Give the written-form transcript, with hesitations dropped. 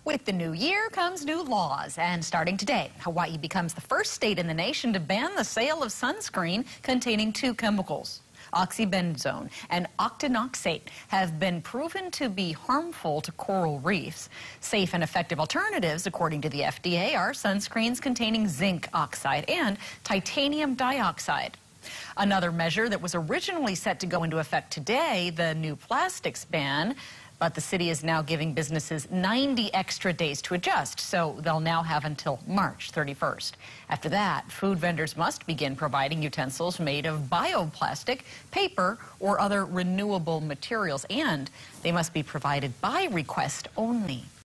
With the new year comes new laws, and starting today, Hawaii becomes the first state in the nation to ban the sale of sunscreen containing two chemicals. Oxybenzone and octinoxate have been proven to be harmful to coral reefs. Safe and effective alternatives, according to the FDA, are sunscreens containing zinc oxide and titanium dioxide. Another measure that was originally set to go into effect today, the new plastics ban, but the city is now giving businesses 90 extra days to adjust, so they'll now have until March 31st. After that, food vendors must begin providing utensils made of bioplastic, paper, or other renewable materials, and they must be provided by request only.